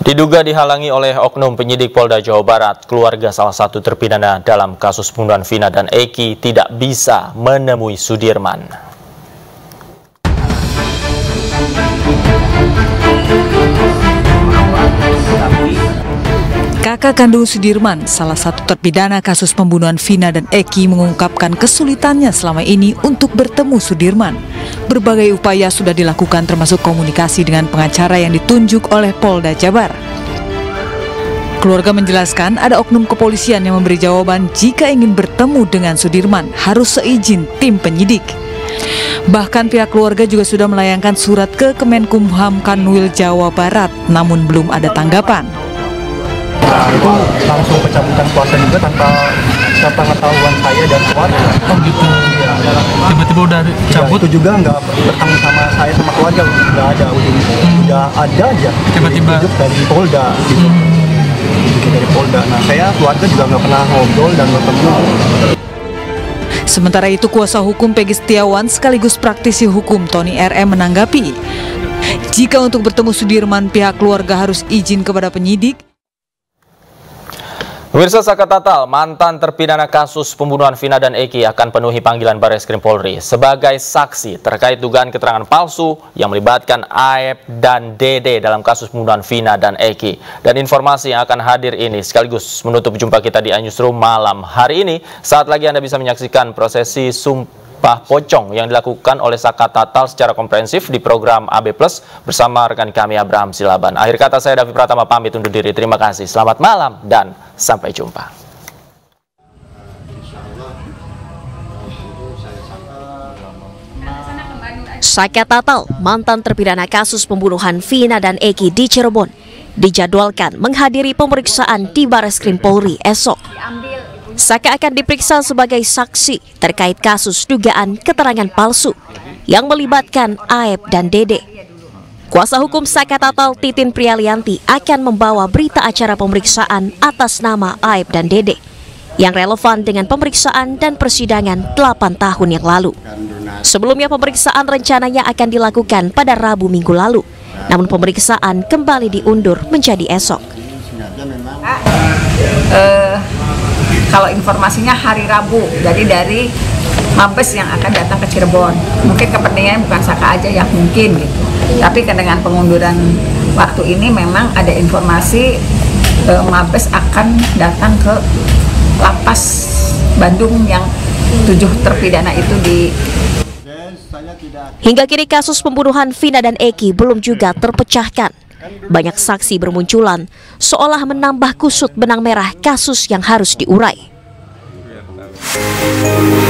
Diduga dihalangi oleh oknum penyidik Polda Jawa Barat, keluarga salah satu terpidana dalam kasus pembunuhan Vina dan Eki tidak bisa menemui Sudirman. Kakak kandung Sudirman, salah satu terpidana kasus pembunuhan Vina dan Eki, mengungkapkan kesulitannya selama ini untuk bertemu Sudirman. Berbagai upaya sudah dilakukan termasuk komunikasi dengan pengacara yang ditunjuk oleh Polda Jabar. Keluarga menjelaskan ada oknum kepolisian yang memberi jawaban jika ingin bertemu dengan Sudirman harus seizin tim penyidik. Bahkan pihak keluarga juga sudah melayangkan surat ke Kemenkumham Kanwil Jawa Barat, namun belum ada tanggapan. Itu langsung pencabutan kuasa juga tanpa pengetahuan saya dan keluarga. Oh gitu. Ya. Tiba-tiba udah cabut. Ya, itu juga nggak bertemu sama saya sama keluarga, nggak ada ujungnya. Udah ada aja. Tiba-tiba dari Polda gitu. Dari Polda. Nah saya keluarga juga nggak pernah ngobrol dan ketemu. Sementara itu kuasa hukum Peggy Setiawan sekaligus praktisi hukum Tony RM menanggapi, jika untuk bertemu Sudirman pihak keluarga harus izin kepada penyidik. Pemirsa, Saka Tatal, mantan terpidana kasus pembunuhan Vina dan Eki akan penuhi panggilan Barreskrim Polri sebagai saksi terkait dugaan keterangan palsu yang melibatkan Aep dan Dede dalam kasus pembunuhan Vina dan Eki. Dan informasi yang akan hadir ini sekaligus menutup jumpa kita di iNewsroom malam hari ini. Saat lagi Anda bisa menyaksikan prosesi Sumpah Pocong yang dilakukan oleh Saka Tatal secara komprehensif di program AB Plus bersama rekan kami Abraham Silaban. Akhir kata saya Davi Pratama pamit undur diri. Terima kasih. Selamat malam dan sampai jumpa. Saka Tatal, mantan terpidana kasus pembunuhan Vina dan Eki di Cirebon, dijadwalkan menghadiri pemeriksaan di Barreskrim Polri esok. Saka akan diperiksa sebagai saksi terkait kasus dugaan keterangan palsu yang melibatkan Aep dan Dede. Kuasa hukum Saka Tatal, Titin Prialianti, akan membawa berita acara pemeriksaan atas nama Aep dan Dede yang relevan dengan pemeriksaan dan persidangan 8 tahun yang lalu. Sebelumnya pemeriksaan rencananya akan dilakukan pada Rabu minggu lalu, namun pemeriksaan kembali diundur menjadi esok. Kalau informasinya hari Rabu, jadi dari Mabes yang akan datang ke Cirebon. Mungkin kepentingannya bukan Saka aja yang mungkin gitu. Tapi dengan pengunduran waktu ini memang ada informasi Mabes akan datang ke Lapas Bandung yang 7 terpidana itu di. Hingga kini kasus pembunuhan Vina dan Eki belum juga terpecahkan. Banyak saksi bermunculan, seolah menambah kusut benang merah kasus yang harus diurai.